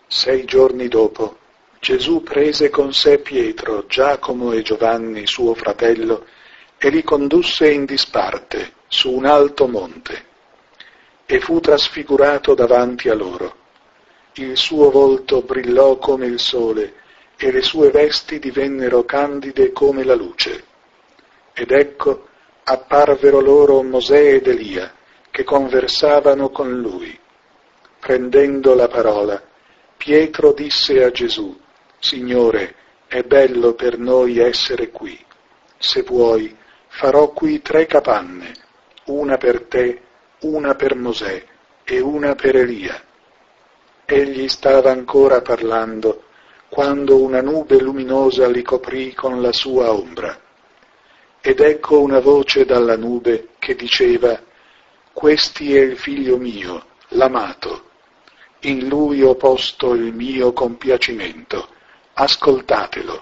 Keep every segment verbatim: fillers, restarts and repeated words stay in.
Sei giorni dopo, Gesù prese con sé Pietro, Giacomo e Giovanni, suo fratello, e li condusse in disparte, su un alto monte, e fu trasfigurato davanti a loro. Il suo volto brillò come il sole, e le sue vesti divennero candide come la luce. Ed ecco, apparvero loro Mosè ed Elia, che conversavano con lui. Prendendo la parola, Pietro disse a Gesù: Signore, è bello per noi essere qui. Se vuoi, farò qui tre capanne, una per te, una per Mosè e una per Elia. Egli stava ancora parlando, quando una nube luminosa li coprì con la sua ombra. Ed ecco una voce dalla nube che diceva: Questi è il figlio mio, l'amato. In lui ho posto il mio compiacimento, ascoltatelo.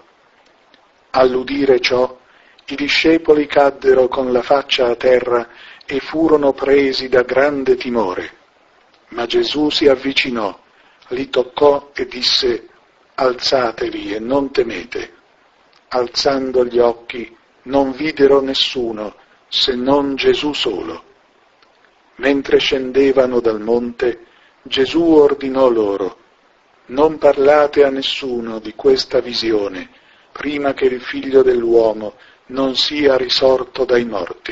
All'udire ciò, i discepoli caddero con la faccia a terra e furono presi da grande timore. Ma Gesù si avvicinò, li toccò e disse: Alzatevi e non temete. Alzando gli occhi, non videro nessuno, se non Gesù solo. Mentre scendevano dal monte, Gesù ordinò loro: Non parlate a nessuno di questa visione, prima che il Figlio dell'uomo non sia risorto dai morti.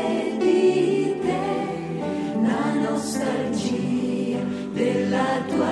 Nostalgia della tua